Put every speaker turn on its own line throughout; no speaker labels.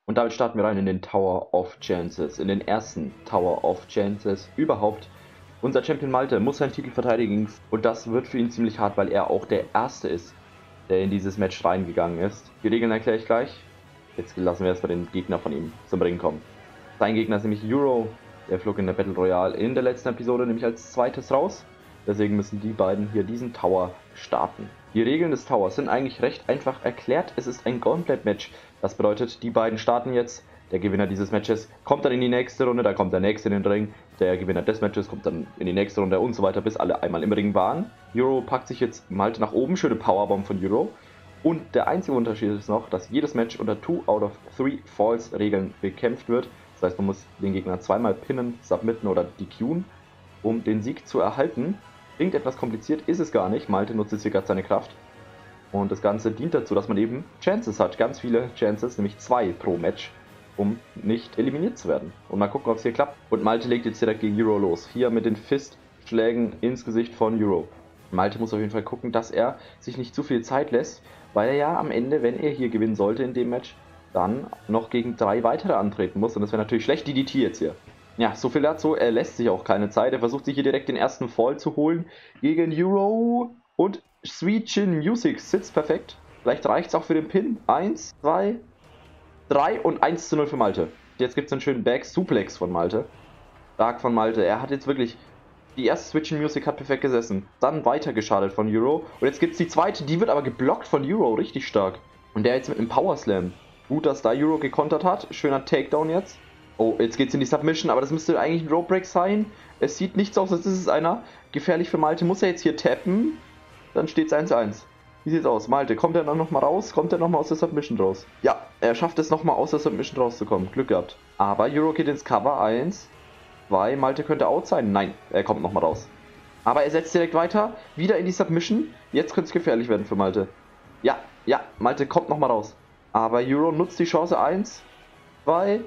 Und damit starten wir rein in den Tower of Chances, in den ersten Tower of Chances überhaupt. Unser Champion Malte muss seinen Titel verteidigen und das wird für ihn ziemlich hart, weil er auch der Erste ist, der in dieses Match reingegangen ist. Die Regeln erkläre ich gleich. Jetzt lassen wir erstmal den Gegner von ihm zum Ring kommen. Sein Gegner ist nämlich Euro. Der flog in der Battle Royale in der letzten Episode nämlich als zweites raus. Deswegen müssen die beiden hier diesen Tower starten. Die Regeln des Towers sind eigentlich recht einfach erklärt. Es ist ein Gauntlet-Match. Das bedeutet, die beiden starten jetzt. Der Gewinner dieses Matches kommt dann in die nächste Runde, dann kommt der nächste in den Ring. Der Gewinner des Matches kommt dann in die nächste Runde und so weiter, bis alle einmal im Ring waren. Euro packt sich jetzt Malte nach oben, schöne Powerbomb von Euro. Und der einzige Unterschied ist noch, dass jedes Match unter 2 out of 3 Falls Regeln bekämpft wird. Das heißt, man muss den Gegner zweimal pinnen, submitten oder DQen, um den Sieg zu erhalten. Klingt etwas kompliziert, ist es gar nicht. Malte nutzt jetzt hier gerade seine Kraft. Und das Ganze dient dazu, dass man eben Chances hat. Ganz viele Chances, nämlich 2 pro Match, um nicht eliminiert zu werden. Und mal gucken, ob es hier klappt. Und Malte legt jetzt direkt gegen Euro los. Hier mit den Fistschlägen ins Gesicht von Euro. Malte muss auf jeden Fall gucken, dass er sich nicht zu viel Zeit lässt, weil er ja am Ende, wenn er hier gewinnen sollte in dem Match, dann noch gegen 3 weitere antreten muss. Und das wäre natürlich schlecht, die DT jetzt hier. Ja, so viel dazu. Er lässt sich auch keine Zeit. Er versucht sich hier direkt den ersten Fall zu holen gegen Euro. Und Sweet Chin Music sitzt perfekt. Vielleicht reicht es auch für den Pin. 1, 2, 3 und 1:0 für Malte. Jetzt gibt es einen schönen Back-Suplex von Malte. Stark von Malte. Er hat jetzt wirklich... Die erste Switch in Music hat perfekt gesessen. Dann weiter geschadet von Euro. Und jetzt gibt es die zweite. Die wird aber geblockt von Euro. Richtig stark. Und der jetzt mit einem Power Slam. Gut, dass da Euro gekontert hat. Schöner Takedown jetzt. Oh, jetzt geht's in die Submission. Aber das müsste eigentlich ein Rope Break sein. Es sieht nicht so aus, als ist es einer. Gefährlich für Malte. Muss er jetzt hier tappen? Dann steht es 1:1. Wie sieht's aus? Malte, kommt er dann nochmal raus? Kommt er nochmal aus der Submission raus? Ja, er schafft es nochmal aus der Submission rauszukommen. Glück gehabt. Aber Euro geht ins Cover. 1, 2. Malte könnte out sein. Nein, er kommt nochmal raus. Aber er setzt direkt weiter. Wieder in die Submission. Jetzt könnte es gefährlich werden für Malte. Ja, Malte kommt nochmal raus. Aber Euro nutzt die Chance. 1, 2,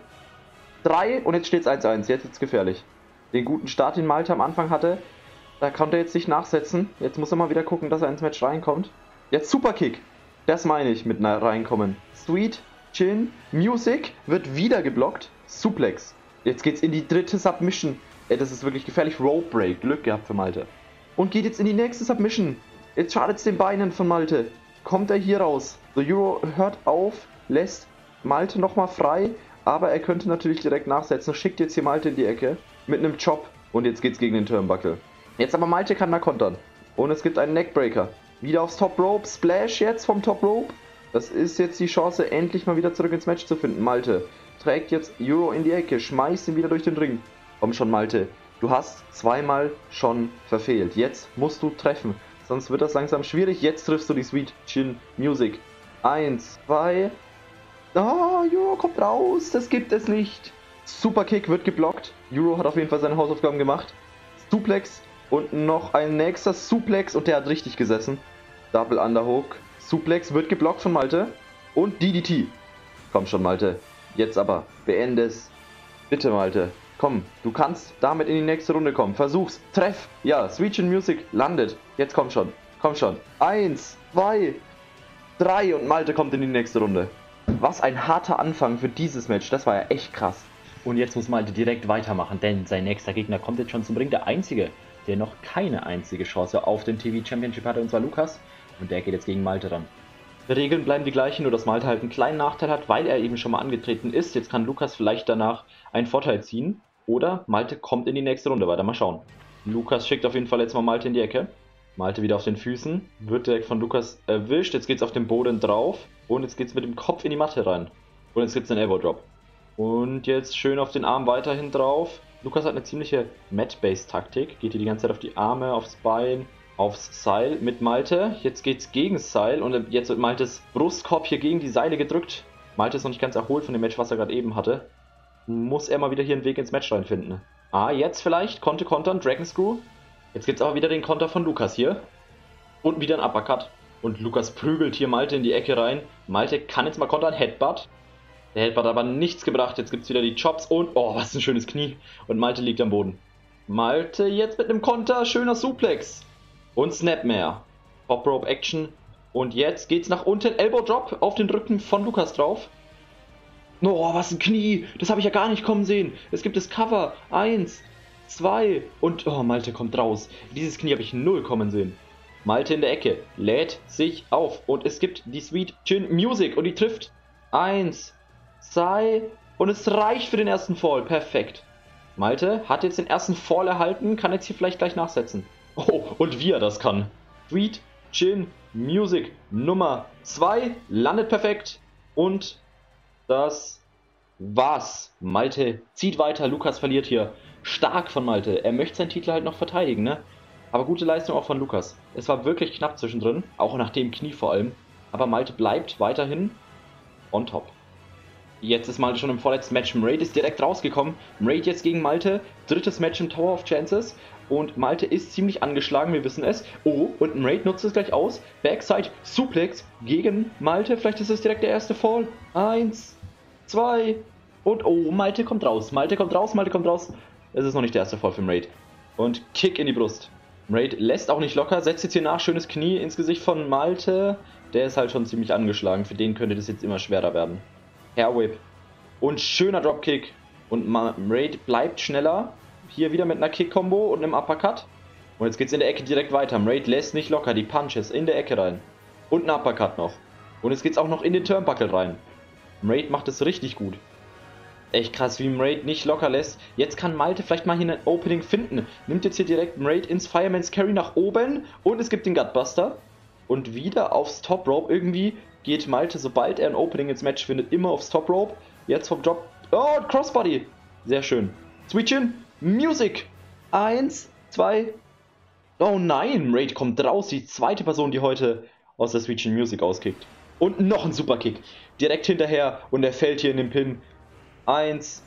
3. Und jetzt steht es 1:1. Jetzt ist es gefährlich. Den guten Start, den Malte am Anfang hatte, da konnte er jetzt nicht nachsetzen. Jetzt muss er mal wieder gucken, dass er ins Match reinkommt. Jetzt Superkick. Das meine ich mit reinkommen. Sweet Chin Music wird wieder geblockt. Suplex. Jetzt geht's in die dritte Submission. Ey, das ist wirklich gefährlich. Rope Break. Glück gehabt für Malte. Und geht jetzt in die nächste Submission. Jetzt schadet es den Beinen von Malte. Kommt er hier raus. So, Euro hört auf, lässt Malte nochmal frei. Aber er könnte natürlich direkt nachsetzen. Schickt jetzt hier Malte in die Ecke. Mit einem Chop. Und jetzt geht's gegen den Turnbuckle. Jetzt aber Malte kann da kontern. Und es gibt einen Neckbreaker. Wieder aufs Top Rope. Splash jetzt vom Top Rope. Das ist jetzt die Chance, endlich mal wieder zurück ins Match zu finden. Malte trägt jetzt Euro in die Ecke. Schmeißt ihn wieder durch den Ring. Komm schon, Malte. Du hast zweimal schon verfehlt. Jetzt musst du treffen. Sonst wird das langsam schwierig. Jetzt triffst du die Sweet Chin Music. 1, 2. Oh, Euro kommt raus. Das gibt es nicht. Superkick wird geblockt. Euro hat auf jeden Fall seine Hausaufgaben gemacht. Suplex. Und noch ein nächster Suplex und der hat richtig gesessen. Double Underhook. Suplex wird geblockt von Malte. Und DDT. Komm schon, Malte. Jetzt aber. Beende es. Bitte, Malte. Komm, du kannst damit in die nächste Runde kommen. Versuch's. Treff. Ja, Sweet Chin Music landet. Jetzt komm schon. Komm schon. 1, 2, 3 und Malte kommt in die nächste Runde. Was ein harter Anfang für dieses Match. Das war ja echt krass.
Und jetzt muss Malte direkt weitermachen, denn sein nächster Gegner kommt jetzt schon zum Ring. Der einzige, der noch keine einzige Chance auf den TV Championship hatte, und zwar Lukas. Und der geht jetzt gegen Malte ran.
Die Regeln bleiben die gleichen, nur dass Malte halt einen kleinen Nachteil hat, weil er eben schon mal angetreten ist. Jetzt kann Lukas vielleicht danach einen Vorteil ziehen. Oder Malte kommt in die nächste Runde weiter. Mal schauen. Lukas schickt auf jeden Fall jetzt mal Malte in die Ecke. Malte wieder auf den Füßen. Wird direkt von Lukas erwischt. Jetzt geht es auf den Boden drauf. Und jetzt geht es mit dem Kopf in die Matte rein. Und jetzt gibt es einen Elbow Drop. Und jetzt schön auf den Arm weiterhin drauf. Lukas hat eine ziemliche Mat-Base-Taktik. Geht hier die ganze Zeit auf die Arme, aufs Bein, aufs Seil mit Malte. Jetzt geht's gegen das Seil und jetzt wird Maltes Brustkorb hier gegen die Seile gedrückt. Malte ist noch nicht ganz erholt von dem Match, was er gerade eben hatte. Muss er mal wieder hier einen Weg ins Match reinfinden. Ah, jetzt vielleicht konnte kontern, Dragon Screw. Jetzt gibt's aber wieder den Konter von Lukas hier. Und wieder ein Uppercut. Und Lukas prügelt hier Malte in die Ecke rein. Malte kann jetzt mal kontern, Headbutt. Der Headbutt hat aber nichts gebracht. Jetzt gibt es wieder die Chops und... Oh, was ein schönes Knie. Und Malte liegt am Boden. Malte jetzt mit einem Konter. Schöner Suplex. Und Snapmare. Top Rope Action. Und jetzt geht's nach unten. Elbow Drop auf den Rücken von Lukas drauf. Oh, was ein Knie. Das habe ich ja gar nicht kommen sehen. Es gibt das Cover. 1, 2 und... Oh, Malte kommt raus. Dieses Knie habe ich null kommen sehen. Malte in der Ecke. Lädt sich auf. Und es gibt die Sweet Chin Music. Und die trifft. 1, 2 und es reicht für den ersten Fall. Perfekt. Malte hat jetzt den ersten Fall erhalten. Kann jetzt hier vielleicht gleich nachsetzen. Oh, und wie er das kann. Sweet Chin Music Nummer 2 landet perfekt. Und... das war's. Malte zieht weiter. Lukas verliert hier. Stark von Malte. Er möchte seinen Titel halt noch verteidigen, ne? Aber gute Leistung auch von Lukas. Es war wirklich knapp zwischendrin. Auch nach dem Knie vor allem. Aber Malte bleibt weiterhin on top. Jetzt ist Malte schon im vorletzten Match. Mraid ist direkt rausgekommen. Mraid jetzt gegen Malte. Drittes Match im Tower of Chances. Und Malte ist ziemlich angeschlagen, wir wissen es. Oh, und Mraid nutzt es gleich aus. Backside Suplex gegen Malte. Vielleicht ist es direkt der erste Fall. 1, 2 und oh, Malte kommt raus. Malte kommt raus, Malte kommt raus. Es ist noch nicht der erste Fall für Mraid. Und Kick in die Brust. Mraid lässt auch nicht locker, setzt jetzt hier nach. Schönes Knie ins Gesicht von Malte. Der ist halt schon ziemlich angeschlagen. Für den könnte das jetzt immer schwerer werden. Hair Whip. Und schöner Dropkick. Und Mraid bleibt schneller. Hier wieder mit einer Kick-Kombo und einem Uppercut. Und jetzt geht es in der Ecke direkt weiter. Mraid lässt nicht locker. Die Punches in der Ecke rein. Und ein Uppercut noch. Und jetzt geht es auch noch in den Turnbuckle rein. Mraid macht es richtig gut. Echt krass, wie Mraid nicht locker lässt. Jetzt kann Malte vielleicht mal hier ein Opening finden. Nimmt jetzt hier direkt Mraid ins Fireman's Carry nach oben. Und es gibt den Gutbuster. Und wieder aufs Top Rope. Irgendwie geht Malte, sobald er ein Opening ins Match findet, immer aufs Top Rope. Jetzt vom Drop. Oh, Crossbody. Sehr schön. Sweet Chin Music. 1, 2. Oh nein, Mraid kommt raus. Die zweite Person, die heute aus der Sweet Chin Music auskickt. Und noch ein Superkick. Direkt hinterher. Und er fällt hier in den Pin. 1,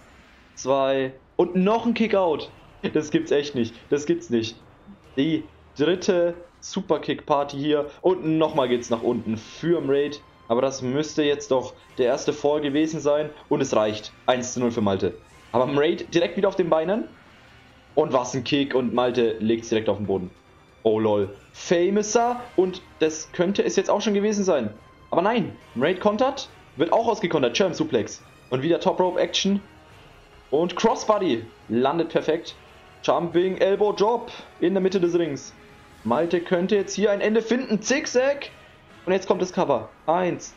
2. Und noch ein Kickout. Das gibt's echt nicht. Das gibt's nicht. Die dritte Superkick-Party hier. Und nochmal geht's nach unten für Mraid. Aber das müsste jetzt doch der erste Fall gewesen sein. Und es reicht. 1:0 für Malte. Aber Mraid direkt wieder auf den Beinen. Und was ein Kick. Und Malte legt es direkt auf den Boden. Oh lol. Famouser. Und das könnte es jetzt auch schon gewesen sein. Aber nein. Mraid kontert. Wird auch ausgekontert. German Suplex. Und wieder Top Rope Action. Und Crossbody. Landet perfekt. Jumping Elbow Drop. In der Mitte des Rings. Malte könnte jetzt hier ein Ende finden. Zigzag. Und jetzt kommt das Cover. 1,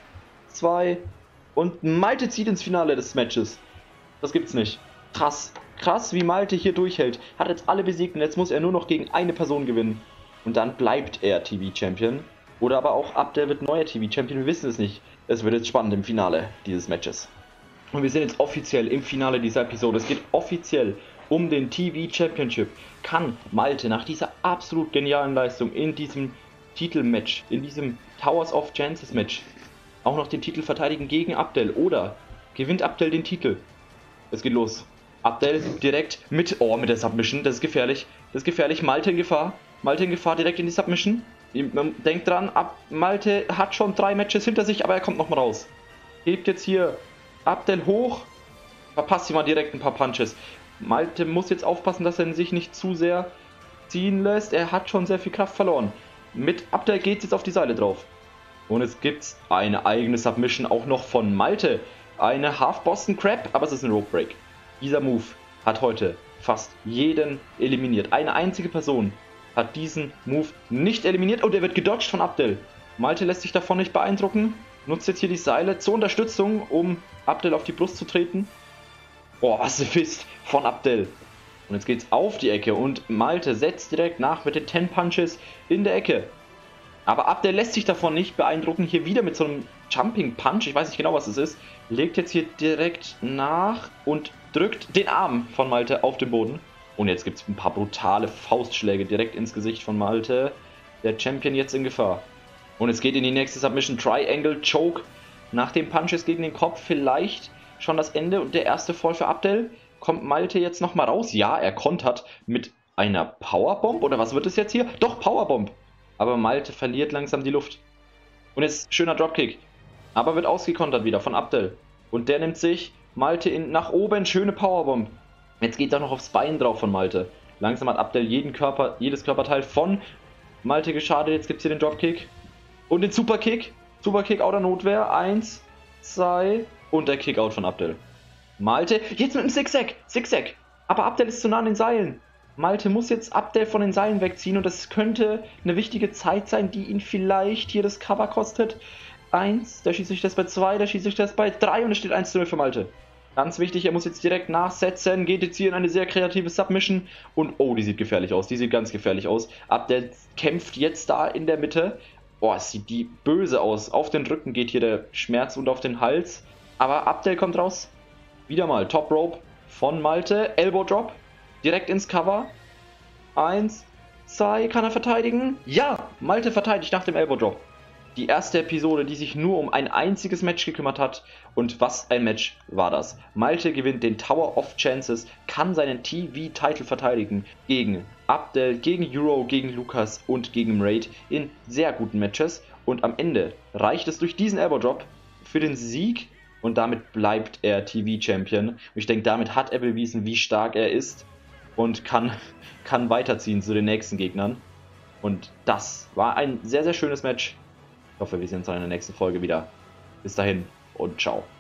2. Und Malte zieht ins Finale des Matches. Das gibt's nicht. Krass. Krass, wie Malte hier durchhält. Hat jetzt alle besiegt und jetzt muss er nur noch gegen eine Person gewinnen. Und dann bleibt er TV-Champion. Oder aber auch Abdel wird neuer TV-Champion. Wir wissen es nicht. Es wird jetzt spannend im Finale dieses Matches. Und wir sind jetzt offiziell im Finale dieser Episode. Es geht offiziell um den TV Championship. Kann Malte nach dieser absolut genialen Leistung in diesem Titelmatch, in diesem Towers of Chances Match, auch noch den Titel verteidigen gegen Abdel? Oder gewinnt Abdel den Titel? Es geht los. Abdel direkt mit der Submission. Das ist gefährlich. Das ist gefährlich. Malte in Gefahr. Malte in Gefahr direkt in die Submission. Denkt dran, Malte hat schon 3 Matches hinter sich, aber er kommt noch mal raus. Hebt jetzt hier Abdel hoch. Verpasst ihm mal direkt ein paar Punches. Malte muss jetzt aufpassen, dass er sich nicht zu sehr ziehen lässt. Er hat schon sehr viel Kraft verloren. Mit Abdel geht es jetzt auf die Seile drauf. Und es gibt eine eigene Submission auch noch von Malte. Eine Half Boston Crab, aber es ist ein Rope Break. Dieser Move hat heute fast jeden eliminiert. Eine einzige Person hat diesen Move nicht eliminiert. Und er wird gedodged von Abdel. Malte lässt sich davon nicht beeindrucken. Nutzt jetzt hier die Seile zur Unterstützung, um Abdel auf die Brust zu treten. Boah, was ein Fist von Abdel. Und jetzt geht's auf die Ecke und Malte setzt direkt nach mit den 10 Punches in der Ecke. Aber Abdel lässt sich davon nicht beeindrucken. Hier wieder mit so einem Jumping Punch. Ich weiß nicht genau, was es ist. Legt jetzt hier direkt nach und drückt den Arm von Malte auf den Boden. Und jetzt gibt es ein paar brutale Faustschläge direkt ins Gesicht von Malte. Der Champion jetzt in Gefahr. Und es geht in die nächste Submission. Triangle Choke. Nach den Punches gegen den Kopf vielleicht schon das Ende. Und der erste Fall für Abdel. Kommt Malte jetzt nochmal raus? Ja, er kontert mit einer Powerbomb. Oder was wird es jetzt hier? Doch, Powerbomb. Aber Malte verliert langsam die Luft. Und jetzt schöner Dropkick. Aber wird ausgekontert wieder von Abdel. Und der nimmt sich Malte nach oben. Schöne Powerbomb. Jetzt geht er noch aufs Bein drauf von Malte. Langsam hat Abdel jedes Körperteil von Malte geschadet. Jetzt gibt es hier den Dropkick. Und den Superkick. Superkick out der Notwehr. 1, 2 Und der Kickout von Abdel. Malte, jetzt mit dem Zigzag. Aber Abdel ist zu nah an den Seilen. Malte muss jetzt Abdel von den Seilen wegziehen und das könnte eine wichtige Zeit sein, die ihn vielleicht hier das Cover kostet. 1, da schießt sich das bei 2, da schießt sich das bei 3 und es steht 1:0 für Malte. Ganz wichtig, er muss jetzt direkt nachsetzen, geht jetzt hier in eine sehr kreative Submission und oh, die sieht gefährlich aus, die sieht ganz gefährlich aus. Abdel kämpft jetzt da in der Mitte. Oh, es sieht die böse aus. Auf den Rücken geht hier der Schmerz und auf den Hals. Aber Abdel kommt raus. Wieder mal Top Rope von Malte, Elbow Drop. Direkt ins Cover. 1, 2, kann er verteidigen? Ja, Malte verteidigt nach dem Elbow Drop. Die erste Episode, die sich nur um ein einziges Match gekümmert hat. Und was ein Match war das. Malte gewinnt den Tower of Chances, kann seinen TV-Titel verteidigen gegen Abdel, gegen Euro, gegen Lukas und gegen Raid in sehr guten Matches. Und am Ende reicht es durch diesen Elbow Drop für den Sieg. Und damit bleibt er TV-Champion. Und ich denke, damit hat er bewiesen, wie stark er ist. Und kann weiterziehen zu den nächsten Gegnern. Und das war ein sehr, sehr schönes Match. Ich hoffe, wir sehen uns in der nächsten Folge wieder. Bis dahin und ciao.